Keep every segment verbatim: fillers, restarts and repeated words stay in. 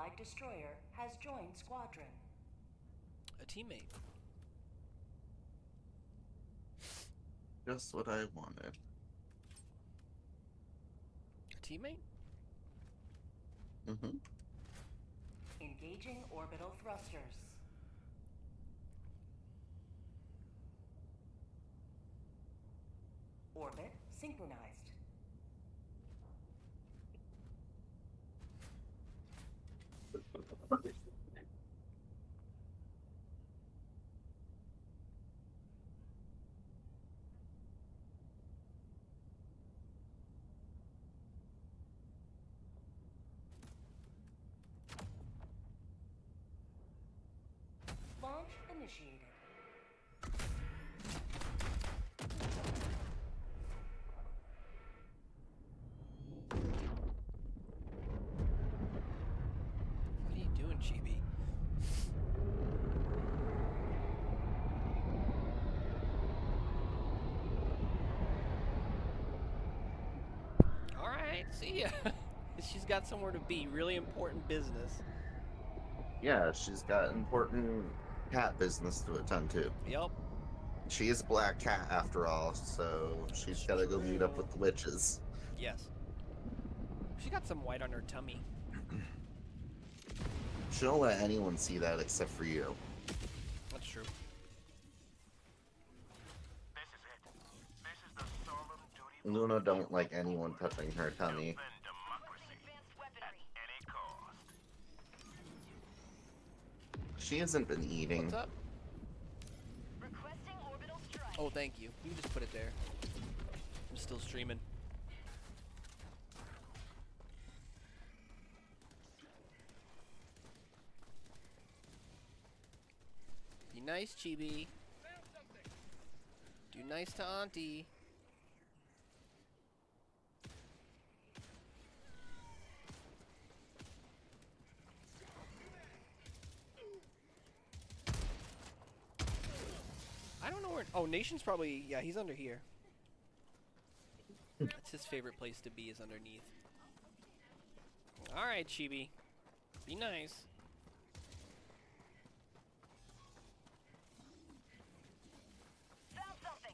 Allied destroyer has joined squadron. A teammate. Just what I wanted. A teammate? Mm-hmm. Engaging orbital thrusters. Orbit synchronized. Launch initiated. What are you doing, Chibi? Alright, see ya. She's got somewhere to be. Really important business. Yeah, she's got important cat business to attend to. Yup. She is a black cat after all, so she's gotta go meet up with the witches. Yes. She got some white on her tummy. She don't let anyone see that except for you. That's true. This is it. This is the solemn duty Luna don't like anyone touching her tummy. defend democracy at any cost. She hasn't been eating. What's up? Requesting orbital strike. Oh, thank you. You can just put it there. I'm still streaming. Be nice, Chibi. Do nice to Auntie. I don't know where. Oh, Nation's probably. Yeah, he's under here. That's his favorite place to be, is underneath. Alright, Chibi. Be nice. Found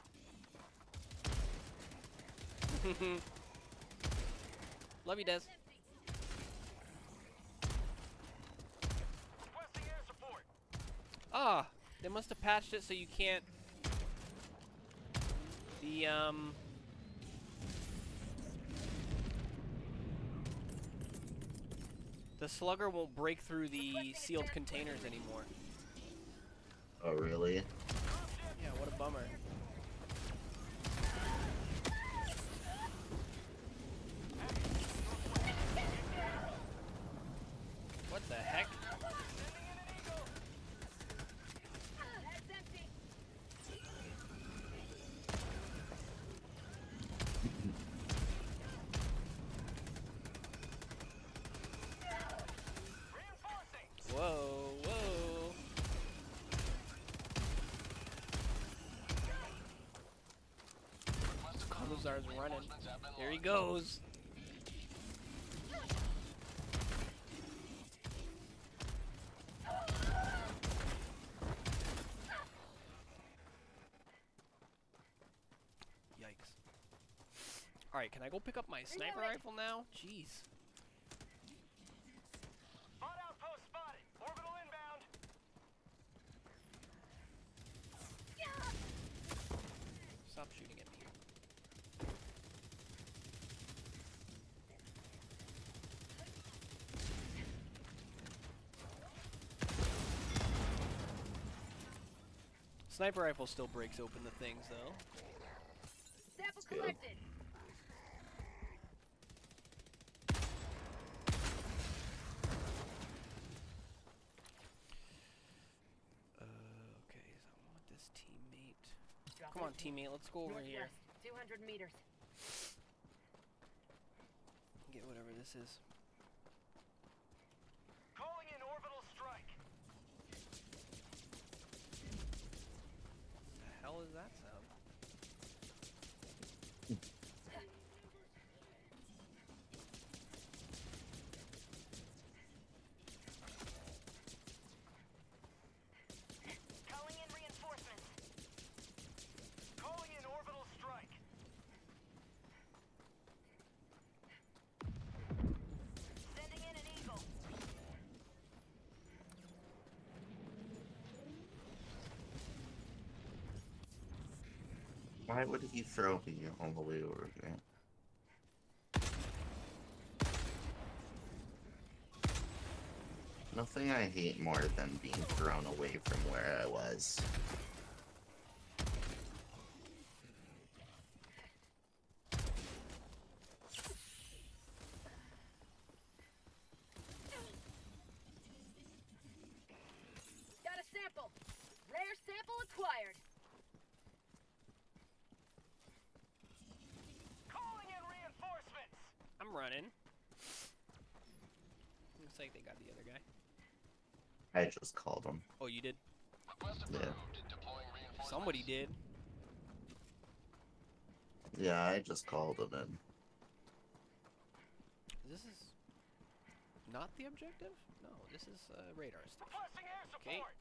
something. Love you, Des. Requesting air support. Ah, they must have patched it so you can't. The um. The slugger won't break through the sealed containers anymore. Oh, really? Yeah, what a bummer. What the heck? Head's empty. Reinforcing. Whoa, whoa. Commissar's running. There he goes. Yikes. Alright, can I go pick up my sniper rifle now? Jeez. Bot outpost spotted. Orbital inbound. Stop shooting at me. Sniper rifle still breaks open the things, though. Sample good. collected. Uh, okay, so I want this teammate. Come on, teammate, let's go over here. Northwest, two hundred meters. Get whatever this is. Calling in orbital strike. The hell is that sound? Why would he throw me all the way over there? Nothing I hate more than being thrown away from where I was. Got a sample. Rare sample acquired. Calling in reinforcements. I'm running. Looks like they got the other guy. I just called him. Oh, you did? Request Yeah. approved. Deploying reinforcements. Somebody did. Yeah, I just called him in. This is not the objective? No, this is uh, radar stuff. Requesting air Okay. support.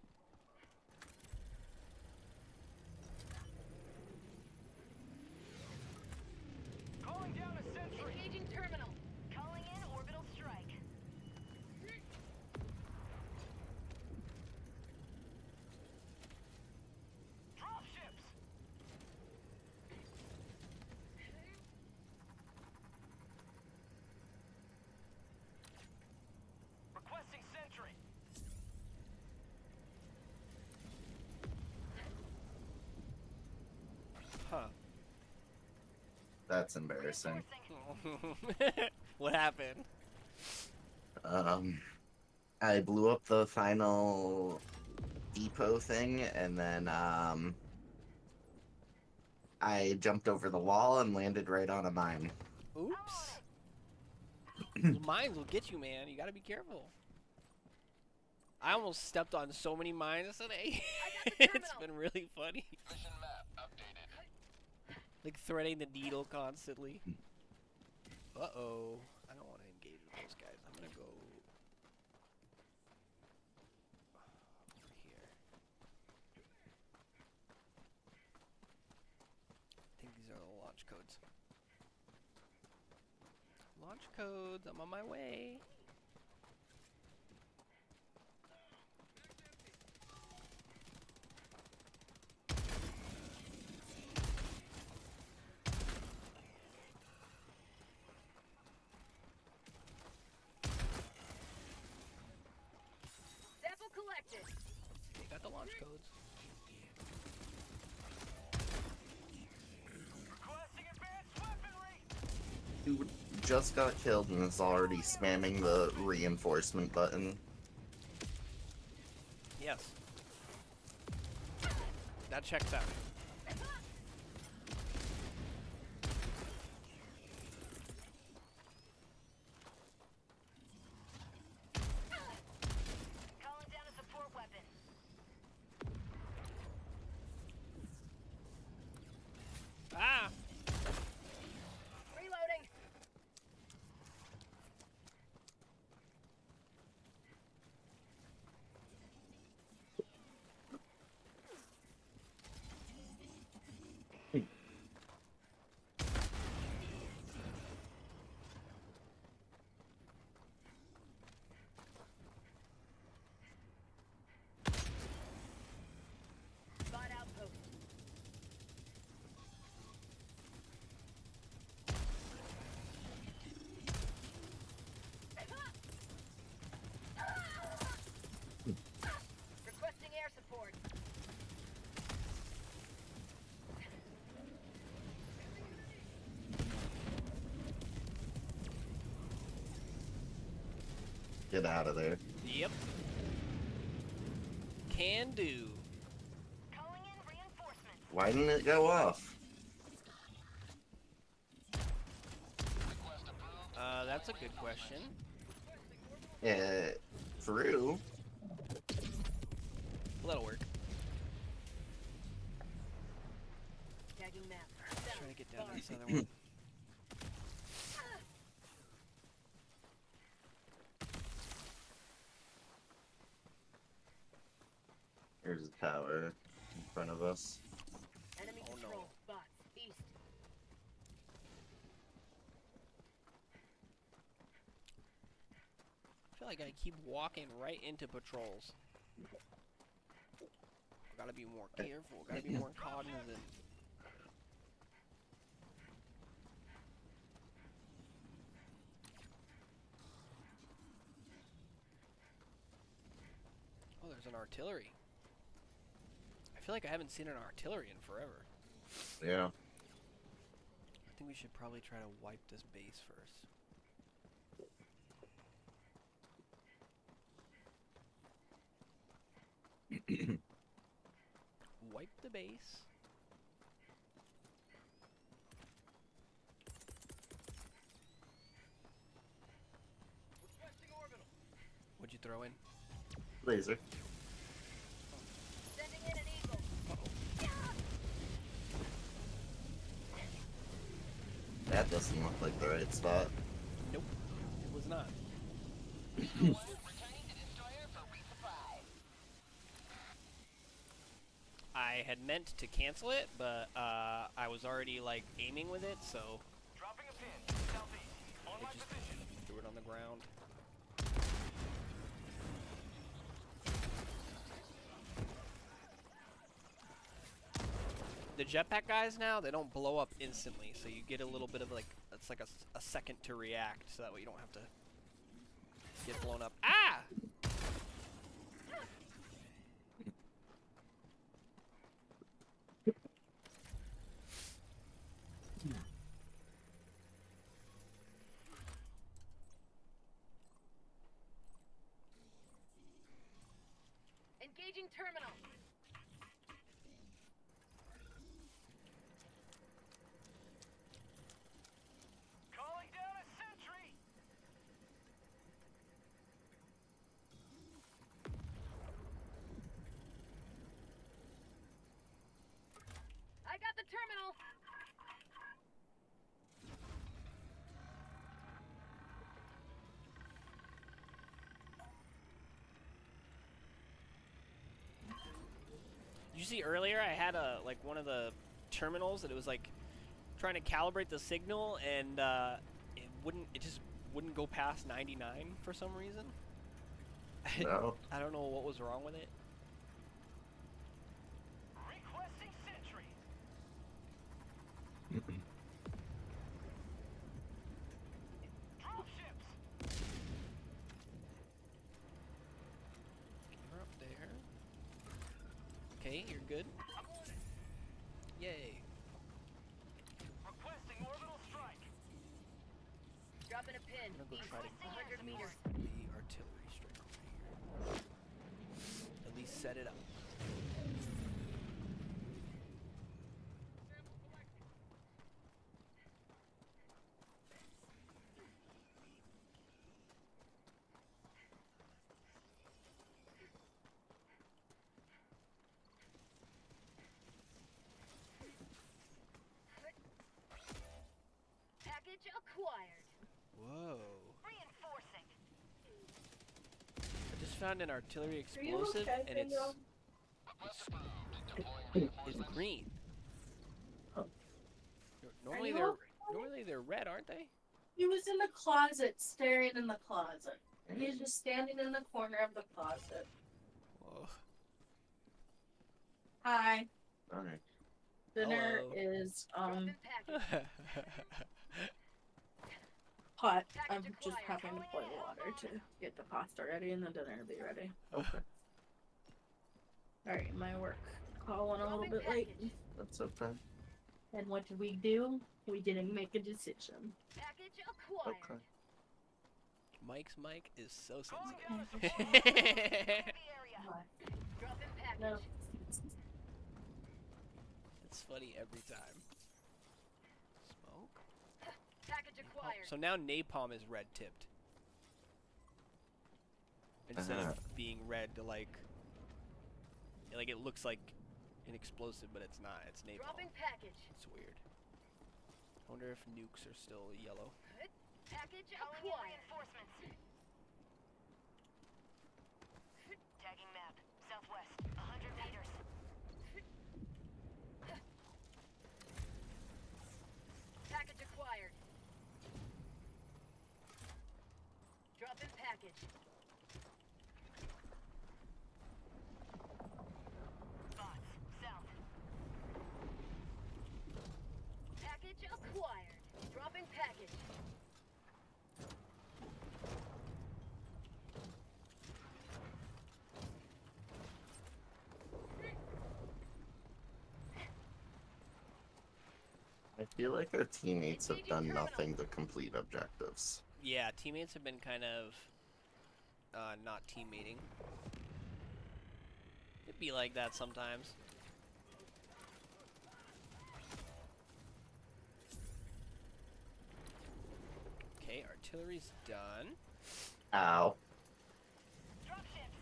Calling down a sentry. Engaging terminal. Calling in orbital strike. Dropships. Requesting sentry. Huh. That's embarrassing. What happened? Um, I blew up the final depot thing, and then, um, I jumped over the wall and landed right on a mine. Oops. Those mines will get you, man. You gotta be careful. I almost stepped on so many mines today. I got the It's terminal. been really funny. Mission map updated. Like threading the needle constantly. Uh-oh. I don't want to engage with those guys. I'm gonna go over here. I think these are the launch codes. Launch codes. I'm on my way. Sample collected. They got the launch codes. Requesting advanced weaponry. Who just got killed and is already spamming the reinforcement button. Yes. That checks out. Calling down a support weapon. Ah! Reloading. Spot outpost. Requesting air support. Get out of there. Yep. Can do. Calling in reinforcements. Why didn't it go off? Request approved. Uh, that's a good question. It through. That'll work. Tagging map. Trying to get down to this other one. There's a tower in front of us. Enemy Oh, no. control spots east. I feel like I keep walking right into patrols. Gotta be more careful. Gotta be more cognizant. there's an artillery. I feel like I haven't seen an artillery in forever. Yeah. I think we should probably try to wipe this base first. Wipe the base. What'd you throw in? Laser. Sending in an eagle. That doesn't look like the right spot. Nope, it was not. I had meant to cancel it, but uh, I was already like aiming with it, so Dropping a pin. Southeast. On I my just position. threw it on the ground. The jetpack guys now, they don't blow up instantly, so you get a little bit of like, it's like a, s- a second to react, so that way you don't have to get blown up. Ah! Engaging terminal. Calling down a sentry. I got the terminal. Did you see earlier I had a like one of the terminals that it was like trying to calibrate the signal and uh, it wouldn't it just wouldn't go past ninety-nine for some reason. No. I don't know what was wrong with it. Requesting sentry. Drop ships. You're up there. Okay, you're good. I'm on it. Yay. Requesting orbital strike. Dropping a pin. I'm gonna go East. try to one hundred meters. the artillery strike over here. At least set it up. Package acquired. Whoa. Reinforcing. I just found an artillery Are you explosive okay, and it's, Daniel? it's green. Oh. Normally you they're okay? normally they're red, aren't they? He was in the closet, staring in the closet. He's just standing in the corner of the closet. Whoa. Hi. Alright. Dinner Hello. is um Dropping package. hot. I'm Package just acquired. having to boil water to get the pasta ready and the dinner to be ready. Okay. Alright, my work call went a little bit late. That's okay. And what did we do? We didn't make a decision. Package acquired. Okay. Mike's mic is so Calling sensitive. down a supply. The area. What? Dropping package. No. It's funny every time. Smoke? Package Oh, acquired. so now napalm is red tipped. Instead Uh-huh. of being red to like like it looks like an explosive, but it's not. It's napalm. Dropping package. It's weird. I wonder if nukes are still yellow. Package Calling in acquired. reinforcements. Tagging map. Southwest. one hundred meters. Package acquired. Dropping package. Spots. South. Package acquired. Dropping package. I feel like our teammates have done nothing to complete objectives. Yeah, teammates have been kind of uh, not teammating. It'd be like that sometimes. Okay, artillery's done. Ow. Dropships.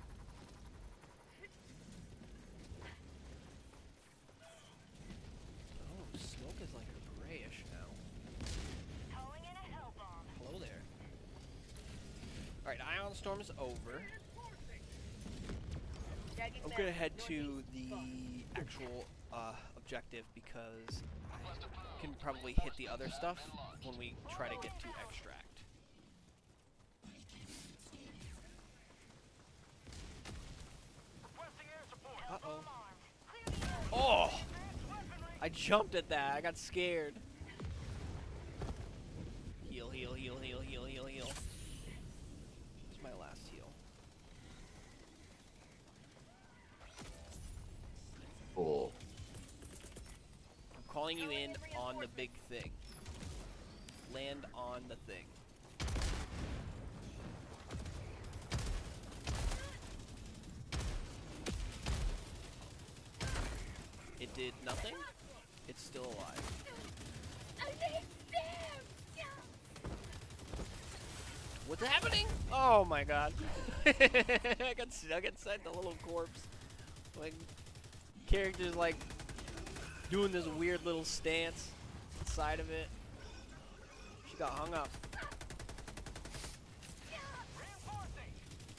Oh, smoke is like a grayish now. Calling in a hell bomb. Hello there. Alright, Ion Storm is over. Tagging I'm map. gonna head to Northeast. the Bomb. actual uh, objective because I can probably hit the other stuff when we try to get to extract. Requesting air support. Uh-oh. Clear the area. Oh! I jumped at that. I got scared. Heal, heal, heal, heal, heal, heal, heal. It's my last heal. Cool. I'm calling you in on the big thing. Land on the thing. It did nothing. It's still alive. I need them! What's happening? Oh my god. I got I got sent a little corpse. Like character's like doing this weird little stance inside of it. She got hung up. Reinforcing.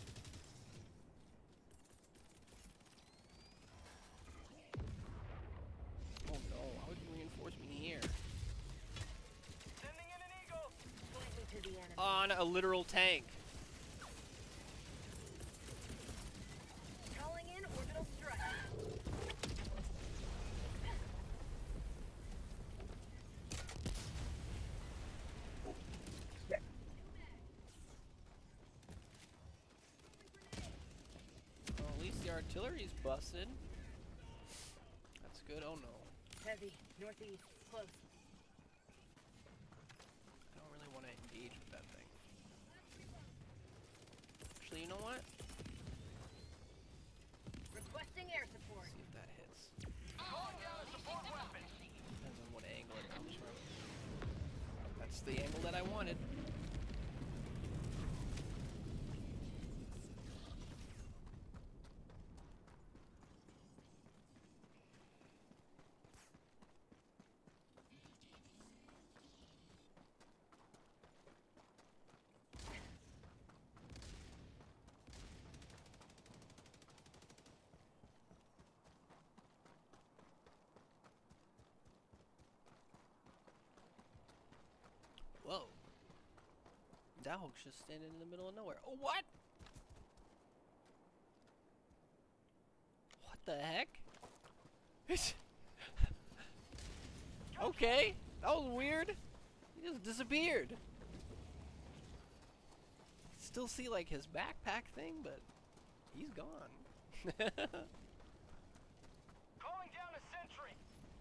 Oh no, how would you reinforce me here? Sending in an eagle. Point me to the enemy. On a literal tank. Calling in orbital strike. Well, at least the artillery's busted. That's good. Oh no. Heavy. Northeast. Close. I don't really want to engage with that thing. Actually, you know what? Requesting air support. See if that hits. Calling down a support weapon. Depends on what angle it comes from. That's the angle that I wanted. Whoa. That Hulk's just standing in the middle of nowhere. Oh, what? What the heck? Okay, that was weird. He just disappeared. Still see like his backpack thing, but he's gone. Calling down a sentry.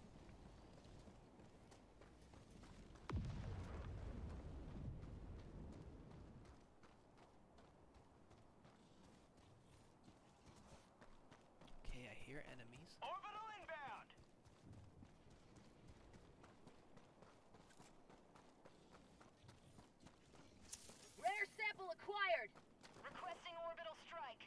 Okay, I hear enemies. Orbital inbound. Rare sample acquired. Requesting orbital strike.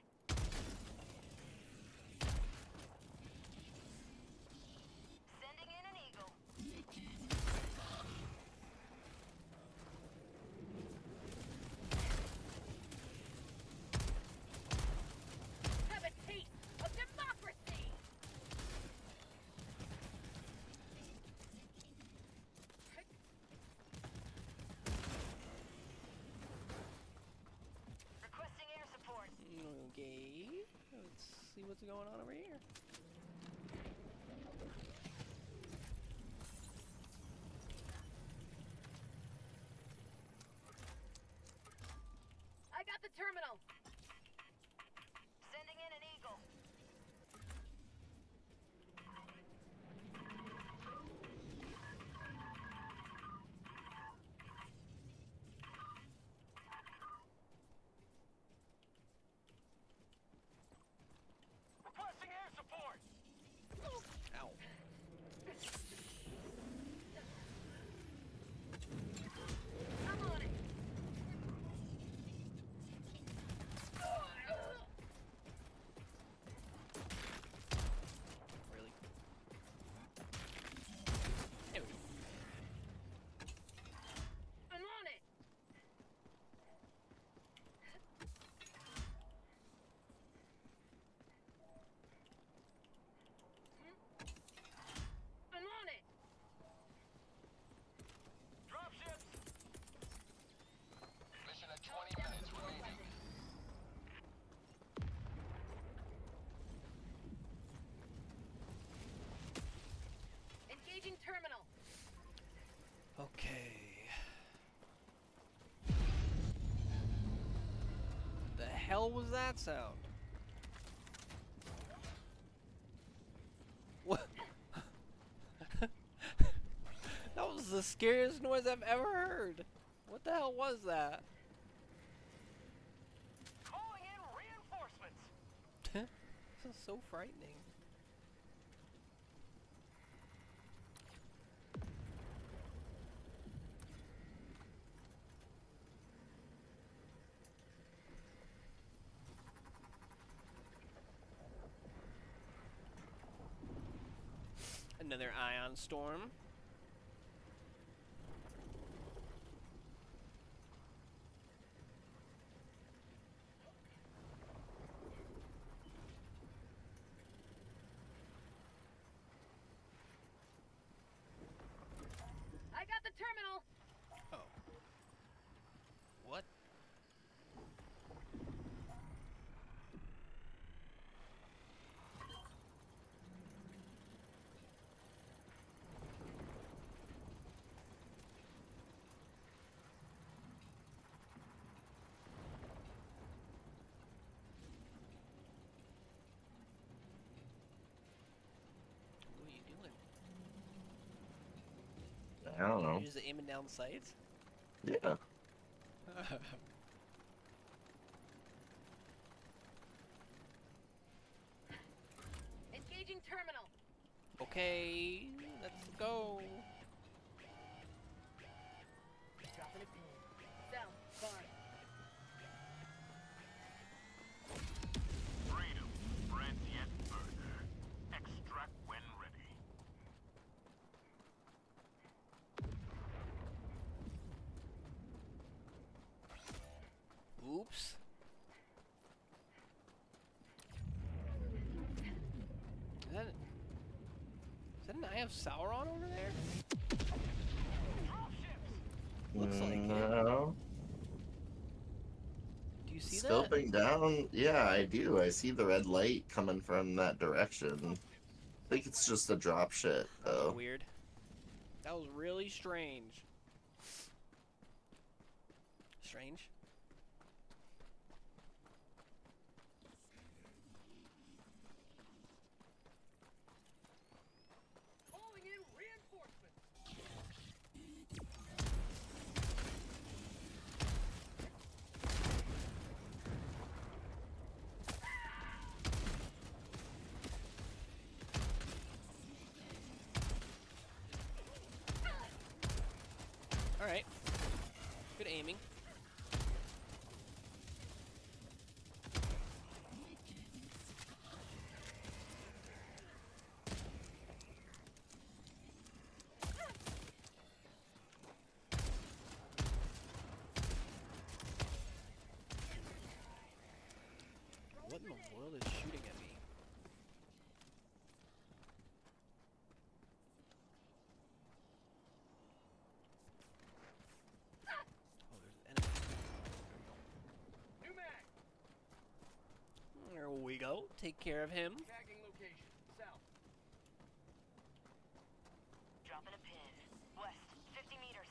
Sending in an eagle. Have a taste of democracy. Requesting air support. Okay, let's see what's going on over here. I got the terminal. Sending in an eagle. Engaging terminal. Okay. The hell was that sound? What? That was the scariest noise I've ever heard. What the hell was that? Calling in reinforcements. This is so frightening. Another ion storm. I got the terminal. Oh. What? What are you doing? I don't know. You're just aiming down sights? Yeah. Engaging terminal. Okay, let's go. Dropping a pin. South, far. Freedom. Bread yet burger. Extract when ready. Oops. Is that, is that an Eye of Sauron over there? Looks like it. No. Do you see that? Scoping down. Yeah, I do. I see the red light coming from that direction. I think it's just a drop shit, though. Weird. That was really strange. Strange. Calling in reinforcements. All right. Good aiming. What in the world is shooting at me? Oh, there's an enemy. New mag. There we go. Take care of him. Tagging location. South. Dropping a pin. West, fifty meters.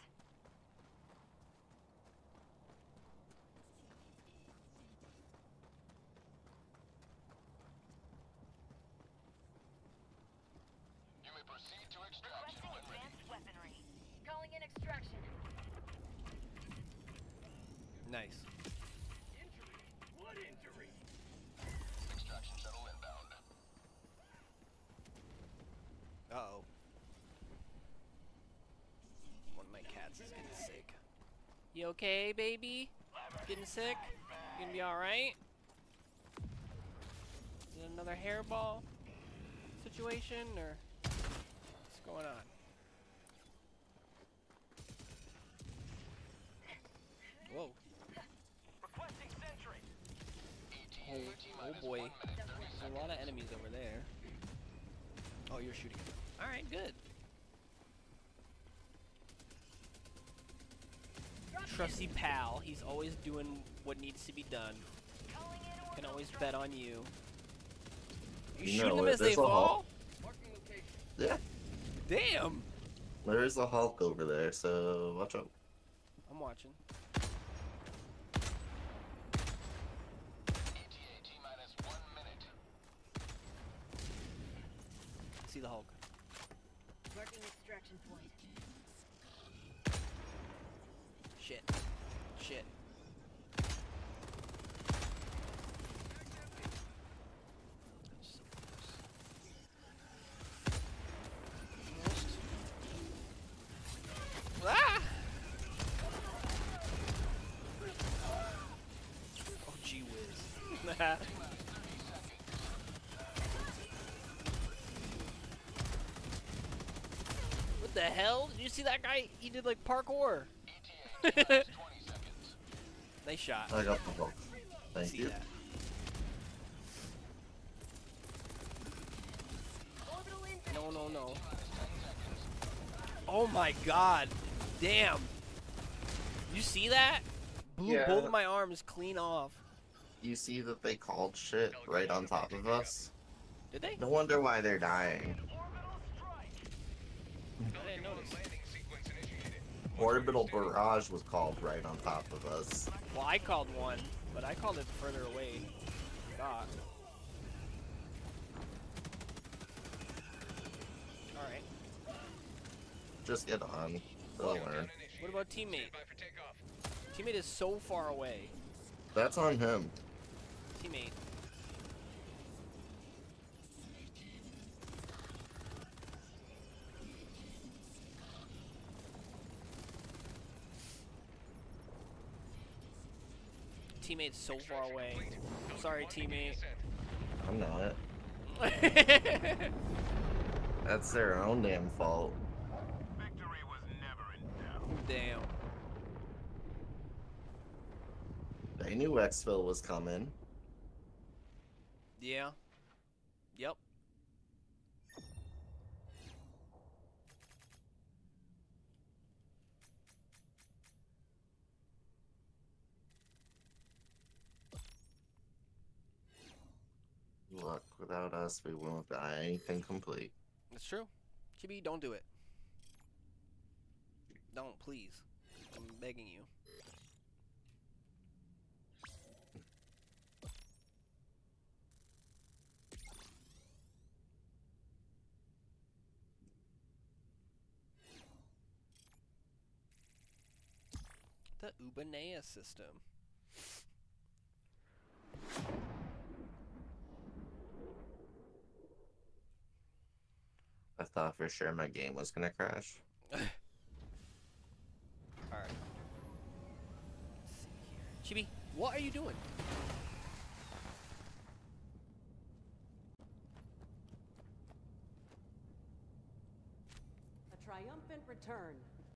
You may proceed to extraction Requesting when ready. advanced weaponry. Calling in extraction. Nice. Injury. What injury? Extraction shuttle inbound. Uh-oh. One of my cats is getting sick. You okay, baby? Getting sick? You gonna be alright? Is it another hairball situation, or what's going on? Whoa. Requesting sentry. Oh, oh boy. There's a lot of enemies over there. Oh, you're shooting at them. Alright, good. Trusty pal. He's always doing what needs to be done. Calling in Can orbital always thrusters. bet on you. You You shooting know them it, as they there's a fall? hole. Marking location. Yeah. Damn. There is a Hulk over there, so watch out. I'm watching. E T A T-minus one minute. See the Hulk. Marking extraction point. Shit. Shit. So close. Almost. Ah! Oh, gee whiz. What the hell? Did you see that guy? He did like parkour. twenty seconds. Nice shot. I got the Hulk. Thank See you. that. Orbital in. No, no, no. Oh my god. Damn. You see that? Blew Yeah. both of my arms clean off. You see that they called shit right on top of us? Did they? No wonder why they're dying. I didn't notice. Orbital barrage was called right on top of us. Well, I called one, but I called it further away. God. Alright. Just get on. They'll learn. What about teammate? Teammate is so far away. That's on him. Teammate. Teammate's so far away. Sorry, teammate. I'm not. That's their own damn fault. Victory was never in doubt. Damn. They knew Exfil was coming. Yeah. Yep. Look, without us, we won't buy anything complete. That's true. Chibi, don't do it. Don't, please. I'm begging you. The Ubanea system. I thought for sure my game was gonna crash. Alright. Let's see here. Chibi, what are you doing? A triumphant return.